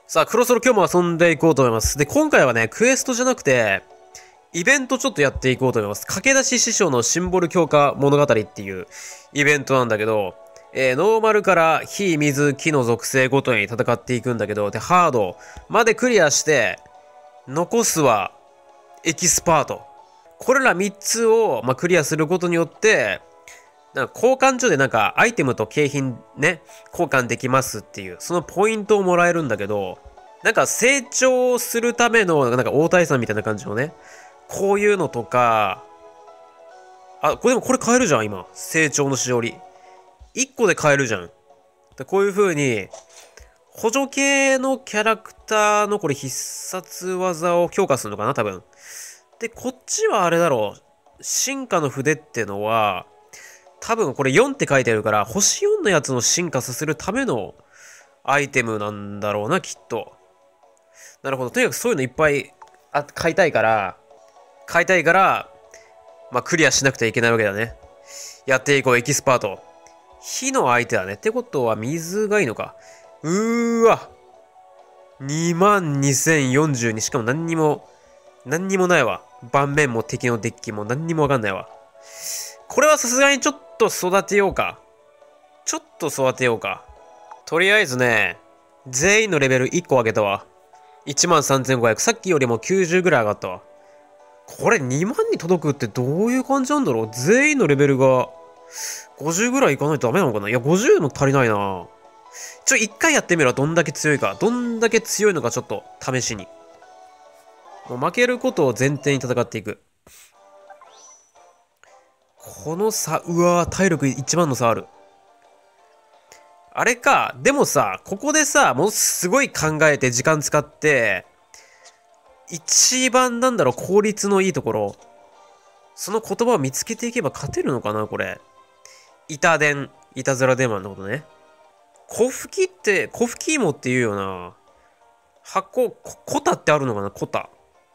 さあ、クロスロ今日も遊んでいこうと思います。で、今回はね、クエストじゃなくて、イベントちょっとやっていこうと思います。駆け出し師匠のシンボル強化物語っていうイベントなんだけど、ノーマルから火、水、木の属性ごとに戦っていくんだけど、で、ハードまでクリアして、残すはエキスパート。これら3つを、クリアすることによって、なんか交換所でなんかアイテムと景品ね、交換できますっていう、そのポイントをもらえるんだけど、なんか成長するための、なんか大退散みたいな感じのね、こういうのとか、これでもこれ買えるじゃん、今。成長のしおり。1個で買えるじゃん。でこういう風に、補助系のキャラクターのこれ必殺技を強化するのかな、多分。で、こっちはあれだろう。進化の筆ってのは、多分これ4って書いてあるから、星4のやつの進化させるためのアイテムなんだろうな、きっと。なるほど。とにかくそういうのいっぱい買いたいから、クリアしなくてはいけないわけだね。やっていこう、エキスパート。火の相手だね。ってことは水がいいのか。わ。22,042。しかも何にもないわ。盤面も敵のデッキも何にもわかんないわ。これはさすがにちょっと育てようか。とりあえずね、全員のレベル1個上げたわ。13,500。さっきよりも90ぐらい上がったわ。これ2万に届くってどういう感じなんだろう。全員のレベルが50ぐらいいかないとダメなのかな。いや、50も足りないな。一回やってみろ。どんだけ強いか。どんだけ強いのかちょっと試しに。もう負けることを前提に戦っていく。この差、体力1万の差ある。あれか、でもさ、ここでさ、ものすごい考えて時間使って、一番なんだろう、効率のいいところ。その言葉を見つけていけば勝てるのかな、これ。いたずら電話のことね。コフキイモって言うよな。コタってあるのかな、コタ。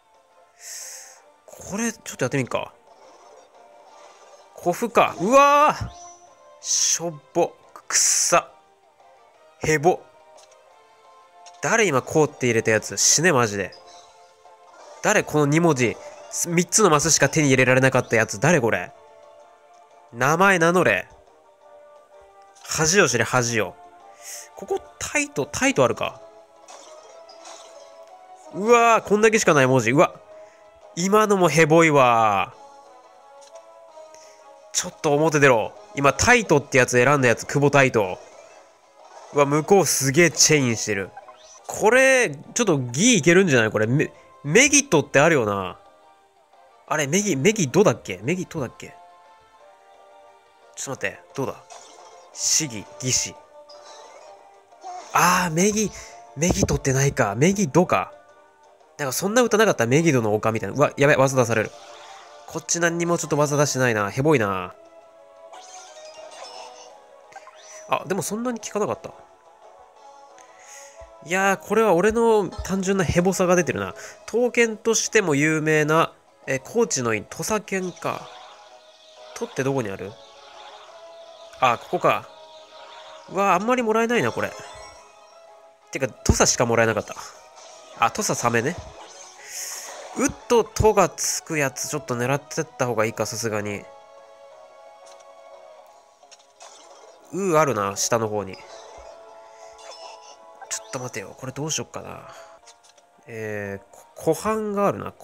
これ、ちょっとやってみんか。コフか。しょぼ。くっさ。ヘボ。誰今こうって入れたやつ死ねマジで。誰この2文字3つのマスしか手に入れられなかったやつ誰これ。名前名乗れ。恥を知れ恥を。ここタイトあるか。こんだけしかない文字。今のもヘボいわ。ちょっと表出ろ。今タイトってやつ選んだやつ久保タイト。向こうすげえチェインしてる。これちょっとギいけるんじゃないこれ。メギトってあるよな。あれ、メギドだっけ。ちょっと待って、どうだ。シギ、ギシ。メギトってないか。メギドか。なんかそんな歌なかった。メギドの丘みたいな。やべ、技出される。こっち何にもちょっと技出してないな。ヘボいな。でもそんなに効かなかった。いやー、これは俺の単純なヘボさが出てるな。刀剣としても有名な、高知の院、土佐剣か。土ってどこにある？ここか。あんまりもらえないな、これ。てか、土佐しかもらえなかった。土佐サメね。ととがつくやつ、ちょっと狙ってった方がいいか、さすがに。あるな、下の方に。ちょっと待てよ。これどうしよっかな。湖畔があるな。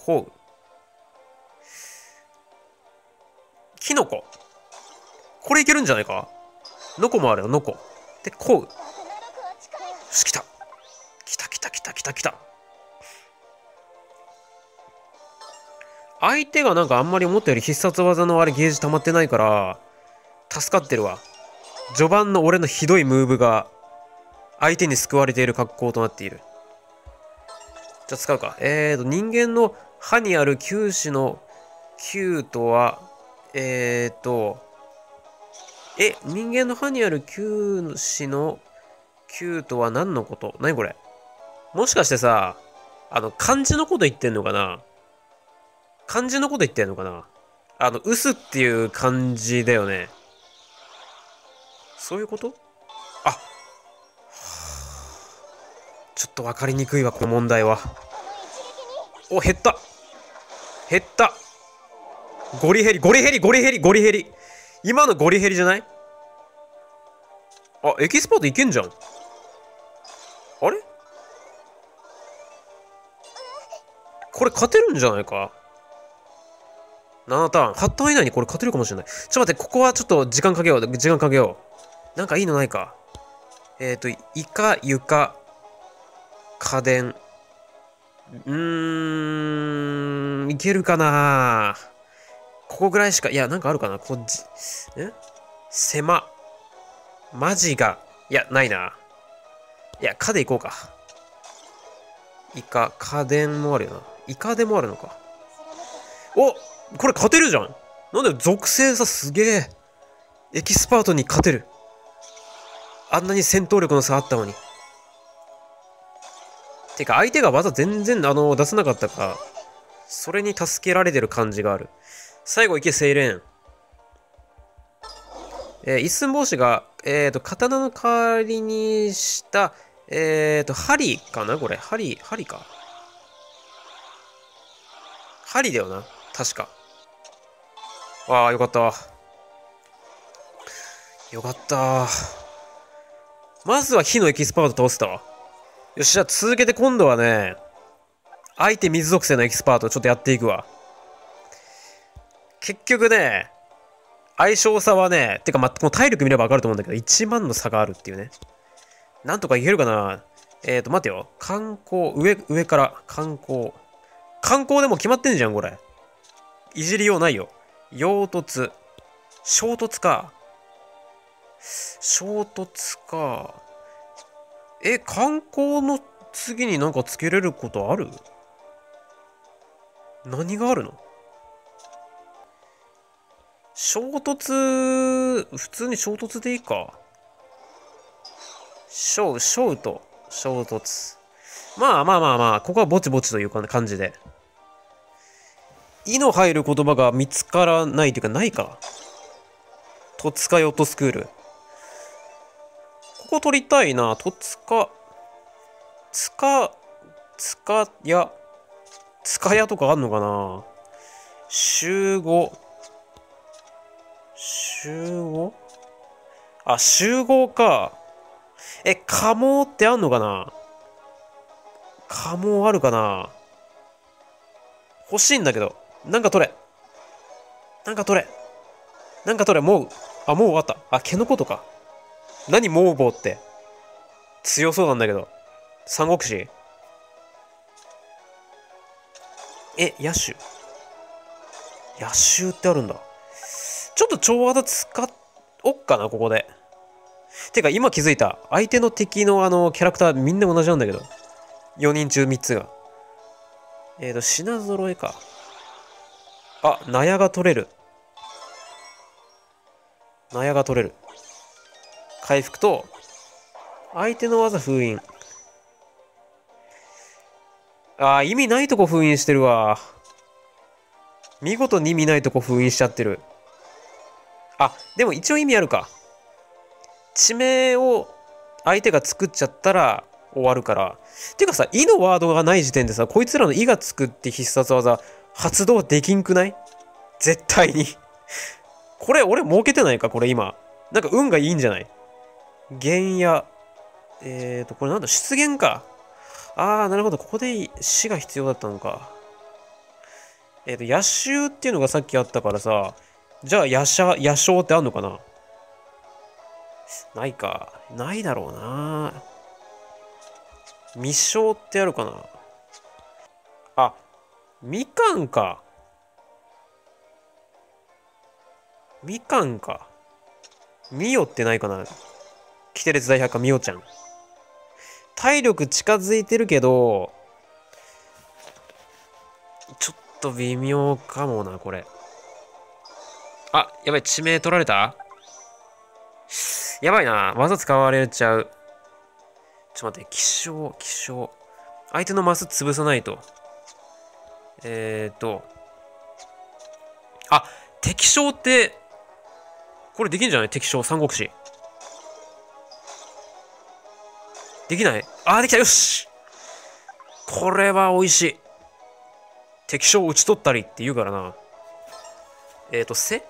キノコ。これいけるんじゃないか。ノコもあるよ、ノコ。で、よし、来た。相手がなんかあんまり思ったより必殺技のゲージ溜まってないから、助かってるわ。序盤の俺のひどいムーブが、相手に救われている格好となっている。じゃあ使うか。人間の歯にある球歯の球とは、人間の歯にある球歯の球とは何のこと？何これ？もしかしてさ、漢字のこと言ってんのかな？ウスっていう漢字だよね。そういうこと？ ちょっと分かりにくいわ、この問題は。お、減った。減った。ゴリ減り、ゴリ減り、ゴリ減り、ゴリ減り。今のゴリ減りじゃない？あ、エキスパートいけんじゃん。あれこれ勝てるんじゃないか？ 7 ターン。8ターン以内にこれ勝てるかもしれない。ちょっと待って、ここはちょっと時間かけよう。時間かけよう。なんかいいのないか？イカ、床、家電。いけるかな？ここぐらいしか、いや、なんかあるかな？狭。マジが、いや、ないな。いや、科でいこうか。イカ、家電もあるよな。イカでもあるのか。お、これ勝てるじゃん。なんで属性さ、すげえ。エキスパートに勝てる。あんなに戦闘力の差あったのに。てか、相手が技全然、出せなかったから、それに助けられてる感じがある。最後、いけ、セイレーン。一寸法師が、刀の代わりにした、針かなこれ。針か。針だよな。確か。わあ、よかった。よかった。まずは火のエキスパート倒せたわ。よし、じゃあ続けて今度はね、相手水属性のエキスパートちょっとやっていくわ。結局ね、相性差はね、てかこの体力見ればわかると思うんだけど、1万の差があるっていうね。なんとかいけるかな？待てよ。観光、上から、観光。観光でも決まってんじゃん、これ。いじりようないよ。衝突か。衝突か。観光の次になんかつけれることある？何があるの？衝突、普通に衝突でいいか。ショウと衝突。まあ、ここはぼちぼちという感じで。意の入る言葉が見つからないというか、ないか。戸塚ヨットスクール。ここ取りたいな。戸塚。塚屋とかあんのかな？集合あ、集合か。家紋ってあんのかな？家紋あるかな？欲しいんだけど。なんか取れ。もう。あ、もう終わった。あ、毛のことか。何モーボーって。強そうなんだけど。三国志？野手。野手ってあるんだ。ちょっと超技使おっかな、ここで。てか、今気づいた。相手の敵のキャラクターみんな同じなんだけど。4人中3つが。品揃えか。あ、納屋が取れる。回復と、相手の技封印。意味ないとこ封印してるわ。見事に意味ないとこ封印しちゃってる。でも一応意味あるか。地名を相手が作っちゃったら終わるから。てかさ、意のワードがない時点でさ、こいつらの意がつくって必殺技発動できんくない？絶対に。これ俺儲けてないかこれ今。なんか運がいいんじゃない？原野。これなんだ？出現か。なるほど。ここで死が必要だったのか。野襲っていうのがさっきあったからさ、じゃあ野将ってあんのかな？ないか。ないだろうな。未将ってあるかな？みかんか。みよってないかな？キテレツ大百科みよちゃん。体力近づいてるけど、ちょっと微妙かもな、これ。やばい、地名取られた？やばいな、技使われちゃう。ちょっと待って、気象。相手のマス潰さないと。敵将って、これできんじゃない？敵将、三国志。できない？できた、よし！ これは美味しい。敵将を討ち取ったりって言うからな。せ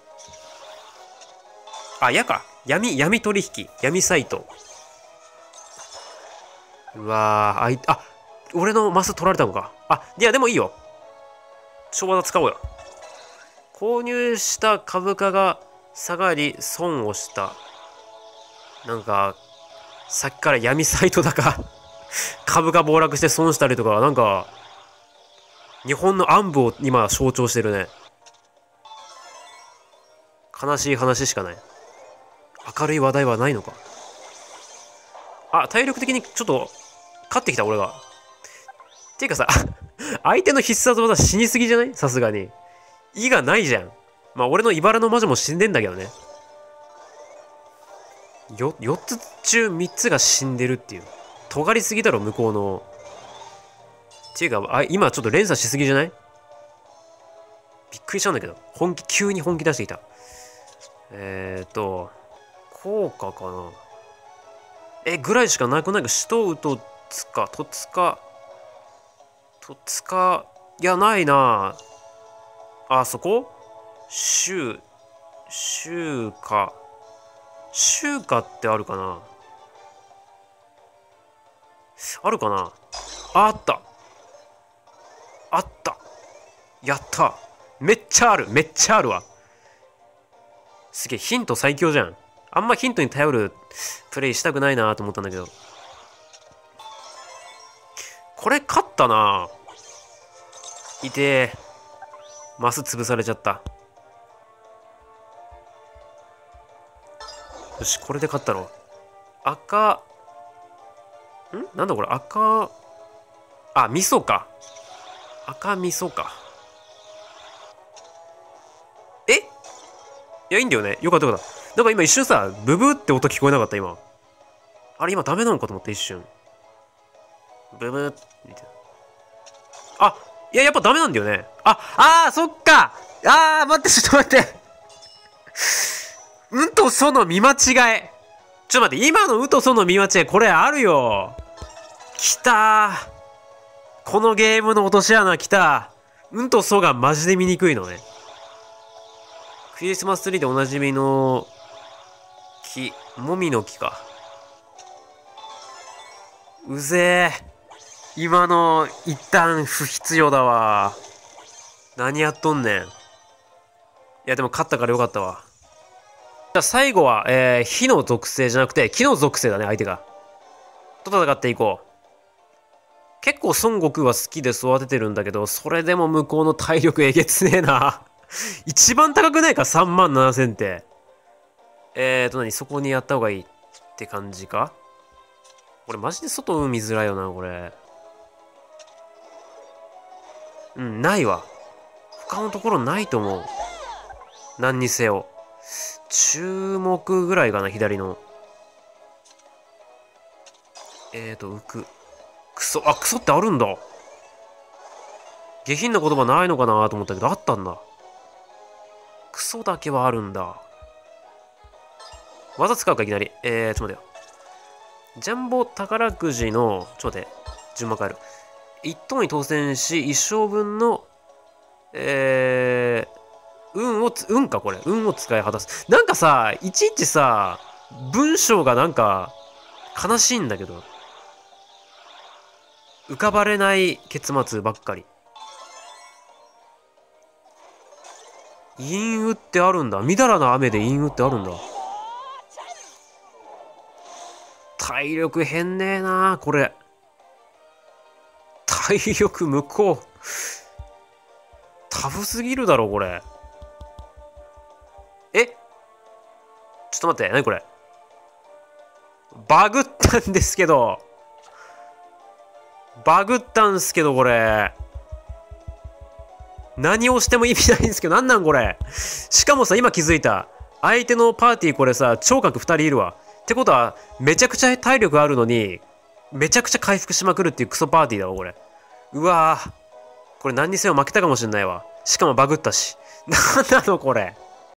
あ、やか。闇取引。闇サイト。うわー、俺のマス取られたのか。いや、でもいいよ。小技使おうよ。購入した株価が下がり、損をした。なんか、さっきから闇サイトだか株が暴落して損したりとか、なんか、日本の暗部を今象徴してるね。悲しい話しかない。明るい話題はないのか。体力的にちょっと、勝ってきた俺が。ていうかさ、相手の必殺技死にすぎじゃない？さすがに。意がないじゃん。まあ俺の茨の魔女も死んでんだけどね。4つ中3つが死んでるっていう。尖りすぎだろ、向こうの。っていうか、今ちょっと連鎖しすぎじゃない？びっくりしたんだけど。急に本気出してきた。効果かな。ぐらいしかなくないか。シトウとツカ、トツカ、いや、ないな。そこ？週華ってあるかな？あるかな？あった。やった。めっちゃあるわ。すげえ、ヒント最強じゃん。あんまヒントに頼るプレイしたくないなと思ったんだけど。これ勝ったな。いてー。マス潰されちゃった。よし、これで勝ったろ。なんだこれ、味噌か。赤味噌か。いや、いいんだよね。よかった。なんか今一瞬さ、ブブーって音聞こえなかった、今。あれ、今ダメなのかと思った一瞬。ブブーって。いや、やっぱダメなんだよね。そっか。待って、ちょっと待って。うんとその見間違い。ちょっと待って、今のうとその見間違い、これあるよ。きたー。このゲームの落とし穴きた。うんとそがマジで見にくいのね。クリスマスツリーでおなじみの木、もみの木か。うぜえ。今の一旦不必要だわ。何やっとんねん。いやでも勝ったからよかったわ。じゃあ最後は、火の属性じゃなくて木の属性だね、相手が。と戦っていこう。結構孫悟空は好きで育ててるんだけど、それでも向こうの体力えげつねえな。一番高くないか ?37,000 って。そこにやった方がいいって感じか？これマジで外見づらいよな、これ。ないわ。他のところないと思う。何にせよ。注目ぐらいかな、左の。浮く。クソってあるんだ。下品な言葉ないのかなと思ったけど、あったんだ。クソだけはあるんだ。技使うか、いきなり。ちょっと待てよ。ジャンボ宝くじの、ちょっと待って、順番変える。1等に当選し、一生分の、運か、これ。運を使い果たす。なんかさ、いちいちさ、文章がなんか、悲しいんだけど。浮かばれない結末ばっかり。陰雨ってあるんだ。みだらな雨で陰雨ってあるんだ。体力変ねえなこれ。体力向こう。タフすぎるだろ、これ。ちょっと待って、何これ。バグったんですけど。これ。何をしても意味ないんですけど、なんなんこれ。しかもさ、今気づいた。相手のパーティーこれさ、聴覚2人いるわ。ってことは、めちゃくちゃ体力あるのに、めちゃくちゃ回復しまくるっていうクソパーティーだわ、これ。うわぁ。これ何にせよ負けたかもしんないわ。しかもバグったし。なんなのこれ。